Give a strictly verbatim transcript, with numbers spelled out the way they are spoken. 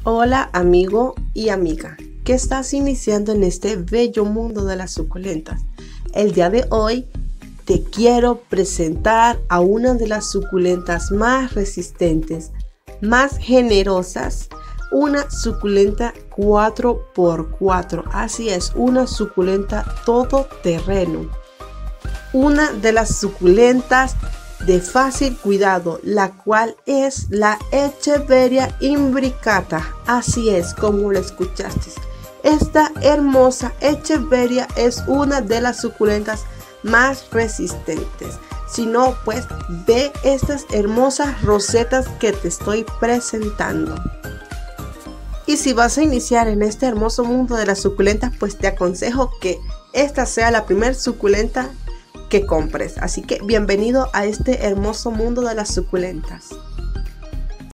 Hola amigo y amiga, que estás iniciando en este bello mundo de las suculentas. El día de hoy te quiero presentar a una de las suculentas más resistentes, más generosas, una suculenta cuatro por cuatro. Así es, una suculenta todoterreno. Una de las suculentas de fácil cuidado, la cual es la Echeveria imbricata. Así es, como lo escuchaste. Esta hermosa Echeveria es una de las suculentas más resistentes. Si no, pues ve estas hermosas rosetas que te estoy presentando. Y si vas a iniciar en este hermoso mundo de las suculentas, pues te aconsejo que esta sea la primer suculenta que compres. Así que bienvenido a este hermoso mundo de las suculentas.